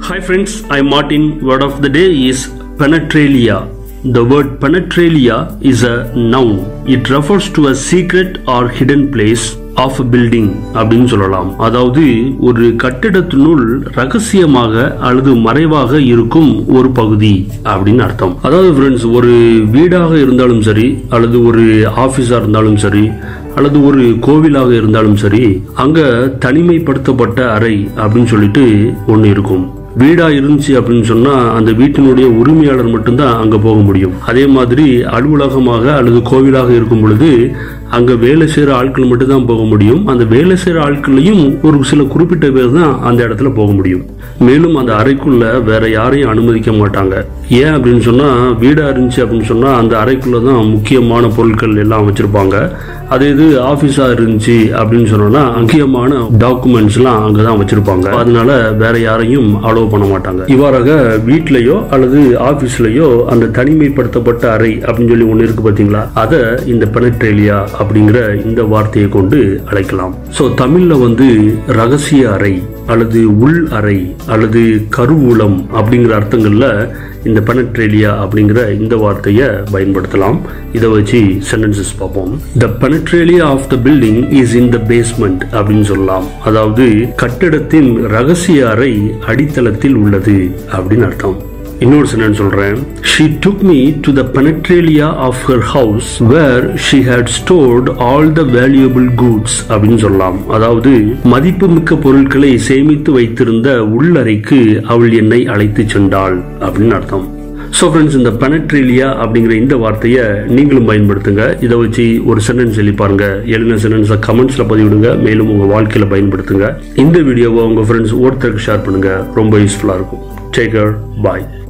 Hi friends, I'm Martin. Word of the day is penetralia. The word penetralia is a noun. It refers to a secret or hidden place of a building அப்படின்னு சொல்லலாம். அதாவது ஒரு கட்டிடத்தினுள் ரகசியமாக அல்லது மறைவாக இருக்கும் ஒரு பகுதி அப்படின்னு அர்த்தம். அதாவது ஃப்ரெண்ட்ஸ், ஒரு வீடாக இருந்தாலும் சரி, அல்லது ஒரு ஆபீஸா இருந்தாலும் சரி, அல்லது ஒரு கோவிலாக இருந்தாலும் சரி, அங்க தனிமைப்படுத்தப்பட்ட அறை அப்படின்னு சொல்லிட்டு ஒன்று இருக்கும். வீடா இருந்துச்சு அப்படின்னு சொன்னா அந்த வீட்டினுடைய உரிமையாளர் மட்டும்தான் அங்க போக முடியும். அதே மாதிரி அலுவலகமாக அல்லது கோவிலாக இருக்கும் பொழுது அங்க வேலை செய்யற ஆட்கள் மட்டும்தான் போக முடியும். அந்த வேலை செய்யற ஆட்களையும் ஒரு சில குறிப்பிட்ட பேர் தான் அந்த இடத்துல போக முடியும். மேலும் அந்த அறைக்குள்ள வேற யாரையும் அனுமதிக்க மாட்டாங்க. ஏன் அப்படின்னு சொன்னா, வீடா இருந்துச்சு அப்படின்னு சொன்னா அந்த அறைக்குள்ளதான் முக்கியமான பொருட்கள் எல்லாம் வச்சிருப்பாங்க. அதே இது ஆபீஸா இருந்துச்சு அப்படின்னு சொன்னா முக்கியமான டாக்குமெண்ட்ஸ் எல்லாம் அங்கதான் வச்சிருப்பாங்க. அதனால வேற யாரையும் அலோவ் பண்ண மாட்டாங்க. இவ்வாறாக வீட்லயோ அல்லது ஆபீஸ்லயோ அந்த தனிமைப்படுத்தப்பட்ட அறை அப்படின்னு சொல்லி ஒண்ணு இருக்கு பாத்தீங்களா, அத இந்த பெனட்ரேலியா அப்படிங்கிற இந்த வார்த்தையை கொண்டு அழைக்கலாம். சோ தமிழ்ல ரகசிய அறை அல்லது உள் அறை அல்லது கருவூலம் அப்படிங்கிற அர்த்தங்கள்ல இந்த பெனட்ரேலியா அப்படிங்கிற இந்த வார்த்தையை பயன்படுத்தலாம். இதை வச்சு சென்டென்சஸ் பார்ப்போம். The penetralia of the building is in the basement அப்படின்னு சொல்லலாம். அதாவது கட்டிடத்தின் ரகசிய அறை அடித்தளத்தில் உள்ளது அப்படின்னு அர்த்தம். இன்னொரு சென்டென்ஸ் சொல்றேன். She took me to the penetralia of her house where she had stored all the valuable goods அப்படின்னு சொல்லலாம். அதாவது மதிப்புமிக்க பொருட்களை சேமித்து வைத்திருந்த உள்ளறைக்கு அவள் என்னை அழைத்து சென்றாள் அப்படின்னு அர்த்தம். ஸோ ஃப்ரெண்ட்ஸ், இந்த பெனட்ரேலியா அப்படிங்கிற இந்த வார்த்தையை நீங்களும் பயன்படுத்துங்க. இதை வச்சு ஒரு சென்டென்ஸ் எழுதி பாருங்க. எழுதின சென்டென்ஸை கமெண்ட்ஸ்ல பதிவிடுங்க. மேலும் உங்க வாழ்க்கையில பயன்படுத்துங்க. இந்த வீடியோவை உங்க ஃப்ரெண்ட்ஸ் ஒருத்தருக்கு ஷேர் பண்ணுங்க. ரொம்ப யூஸ்ஃபுல்லா இருக்கும். Take care. பாய்.